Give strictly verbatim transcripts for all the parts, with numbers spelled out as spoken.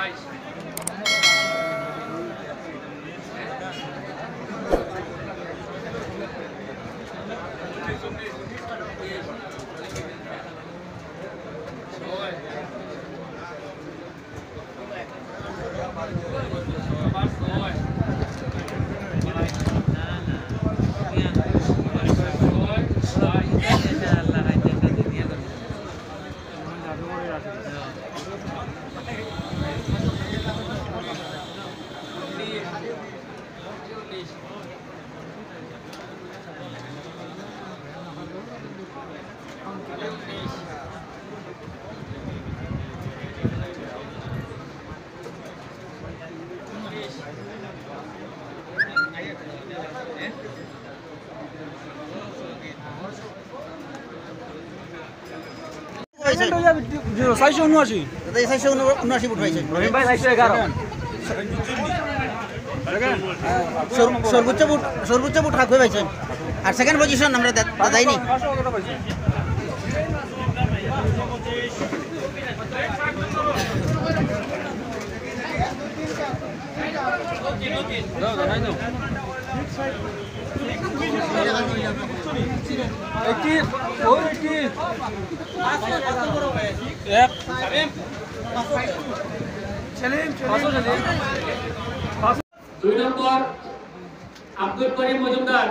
চারশো উনআশি চারশো উনআশি ফুট হয়েছে সর্বোচ্চ ফুট সর্বোচ্চ ফুট হাঁক হয়ে পাইছেন আর সেকেন্ড পজিশন আমরা দেয়নি দুই নম্বর আব্দুল করিম মজুমদার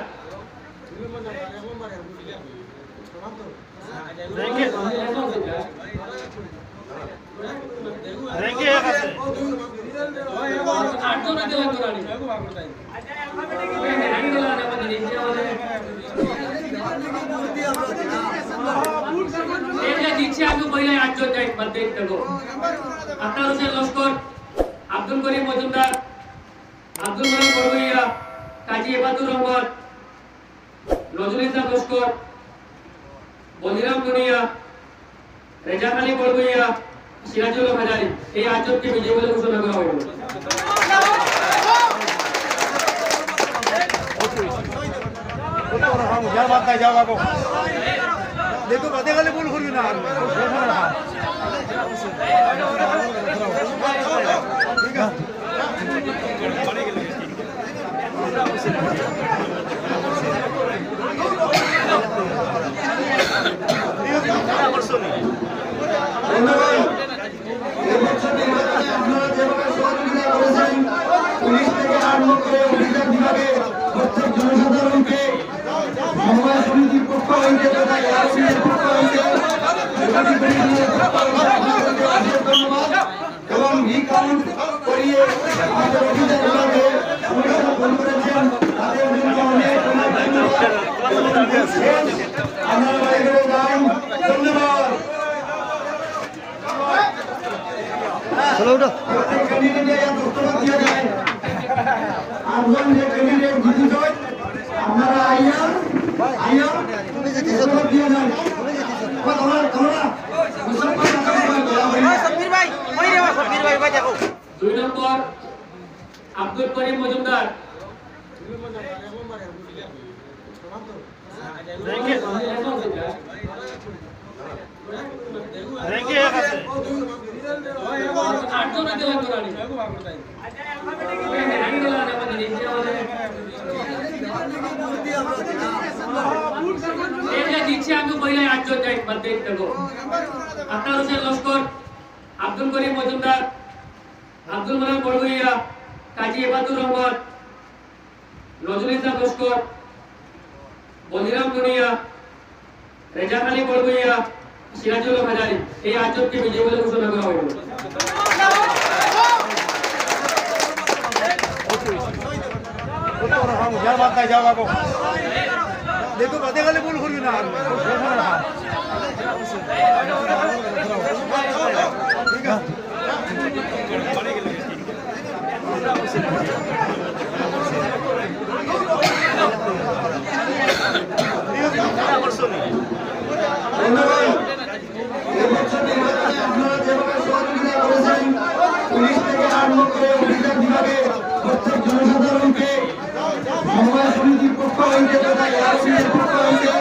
দিচ্ছে আমি মহিলায় আটজন যাই আপনার হোসেন লস্কর আব্দুল করিম মজুমদার আব্দুল মালিক বড়বইয়া কাজী এবাদুর রহমান নজরুল ইসলাম লস্কর বলিরাম দুনিয়া রেজা খালি বড়বইয়া সিরাজুল হাজারি এই আটজনকে বিজয়ী বলে ঘোষণা করা হলো देखो बातें गले बोल खुल ना পুলিশ থেকে আরম্ভ করে অভিযান বিভাগে প্রত্যেক জনসাধারণকে সমবায় সমিতির পক্ষ হইতে তথা এআরসির পক্ষ হইতে এবং ভি কাউন্ট করিয়ে আমাদের অভিযান বিভাগে সমস্যা দূর করেছেন তাদের জন্য অনেক অনেক আমরা বাড়ি করে যাই ধন্যবাদ চলো উঠো আটজন যে ক্যান্ডিডেট জিতিত আপনারা আইয়া আইয়া তুমি যেতে দিয়ে যান তোমরা তোমরা সব্বির ভাই ওই রে সব্বির ভাই ভাই দেখো দুই নম্বর আব্দুল করিম মজুমদার দিচ্ছে আমি মহিলায় আটজন যাই আপনার হোসেন লস্কর আব্দুল করিম মজুমদার আব্দুল মালিক বড়বইয়া কাজী এবাদুর রহমান নজরুল ইসলাম লস্কর বলিরাম দুনিয়া রেজা খালি বড়বইয়া সিরাজুল হাজারি এই আটজনকে বিজয়ী বলে ঘোষণা করা হলো देखो बातें गले बोल खुल ना পুলিশ থেকে আরম্ভ করে অভিযান বিভাগে প্রত্যেক জনসাধারণকে সমবায় সমিতির পক্ষ হইতে তথা এআরসির পক্ষ হইতে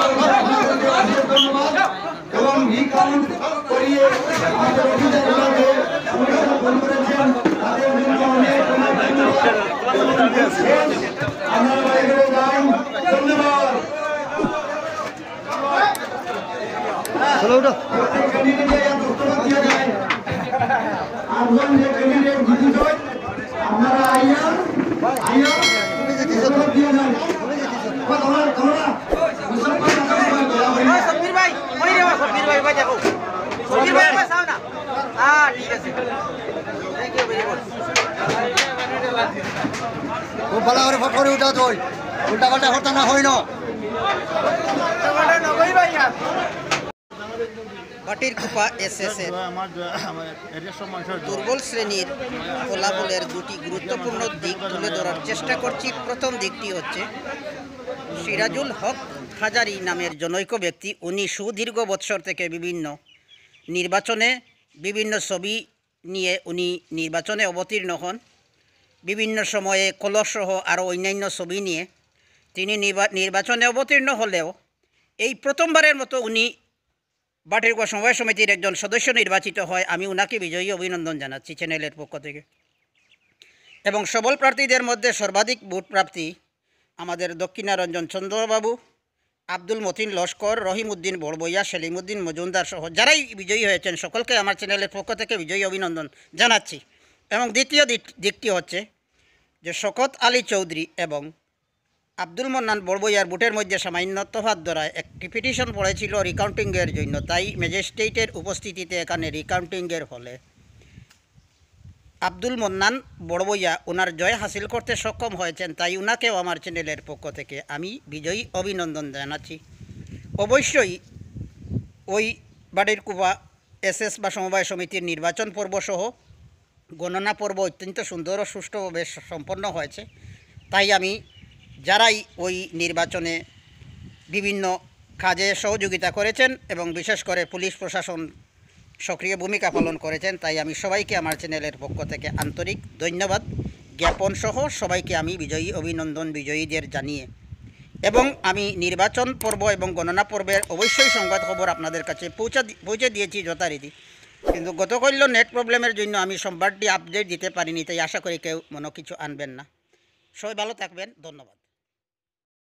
এবং ভি কাউন্ট করিয়ে আমাদের অভিযান বিভাগে প্রত্যেক ক্যান্ডিডেটে এক দস্তখত দিয়ে যায় আটজন যে ক্যান্ডিডেট জিতিত হয় আপনারা আইয়া আইয়া দস্তখত দিয়ে যান তোমরা তোমরা মুসলমান ওই সব্বির ভাই ওই রে ভাই সব্বির ভাই ভাই দেখো সব্বির ভাই ভাই সাও না হ্যাঁ ঠিক আছে থ্যাংক ইউ ভেরি মাচ খুব ভালো করে ফটো করে উঠা তুই উল্টা পাল্টা হতা না হয় না বাটির কুপা এসএস এর দুর্বল শ্রেণীর ফলাফলের দুটি গুরুত্বপূর্ণ দিক তুলে ধরার চেষ্টা করছি। প্রথম দিকটি হচ্ছে সিরাজুল হক হাজারি নামের জনৈক ব্যক্তি, উনি সুদীর্ঘ বৎসর থেকে বিভিন্ন নির্বাচনে বিভিন্ন ছবি নিয়ে উনি নির্বাচনে অবতীর্ণ হন। বিভিন্ন সময়ে কলসসহ আরও অন্যান্য ছবি নিয়ে তিনি নির্বাচনে অবতীর্ণ হলেও এই প্রথমবারের মতো উনি বাটিরকুপা সমবায় সমিতির একজন সদস্য নির্বাচিত হয়। আমি উনাকে বিজয়ী অভিনন্দন জানাচ্ছি চ্যানেলের পক্ষ থেকে। এবং সবল প্রার্থীদের মধ্যে সর্বাধিক ভোট প্রাপ্তি আমাদের দক্ষিণারঞ্জন চন্দ্রবাবু, আব্দুল মতিন লস্কর, রহিমউদ্দিন বড়বইয়া, সেলিমউদ্দিন মজুমদার সহ যারাই বিজয়ী হয়েছেন সকলকে আমার চ্যানেলের পক্ষ থেকে বিজয়ী অভিনন্দন জানাচ্ছি। এবং দ্বিতীয় দিকটি হচ্ছে যে শকত আলী চৌধুরী এবং আব্দুল মন্নান বড়বইয়ার ভোটের মধ্যে সামান্য তফাৎ দ্বারা একটি পিটিশন পড়েছিল রিকাউন্টিংয়ের জন্য, তাই ম্যাজিস্ট্রেটের উপস্থিতিতে এখানে রিকাউন্টিংয়ের ফলে আব্দুল মন্নান বড়বইয়া ওনার জয় হাসিল করতে সক্ষম হয়েছেন, তাই উনাকেও আমার চ্যানেলের পক্ষ থেকে আমি বিজয়ী অভিনন্দন জানাচ্ছি। অবশ্যই ওই বাটিরকুপা এসএস বা সমবায় সমিতির নির্বাচন পর্ব সহ গণনা পর্ব অত্যন্ত সুন্দর ও সুষ্ঠুভাবে সম্পন্ন হয়েছে, তাই আমি যারাই ওই নির্বাচনে বিভিন্ন কাজে সহযোগিতা করেছেন এবং বিশেষ করে পুলিশ প্রশাসন সক্রিয় ভূমিকা পালন করেছেন, তাই আমি সবাইকে আমার চ্যানেলের পক্ষ থেকে আন্তরিক ধন্যবাদ জ্ঞাপন সহ সবাইকে আমি বিজয়ী অভিনন্দন বিজয়ীদের জানিয়ে এবং আমি নির্বাচন পর্ব এবং গণনা পর্বের অবশ্যই সংবাদ খবর আপনাদের কাছে পৌঁছা পৌঁছে দিয়েছি যথারীতি, কিন্তু গতকাল নেট প্রবলেমের জন্য আমি সোমবারটি আপডেট দিতে পারিনি, তাই আশা করি কেউ মনে কিছু আনবেন না। সবাই ভালো থাকবেন, ধন্যবাদ।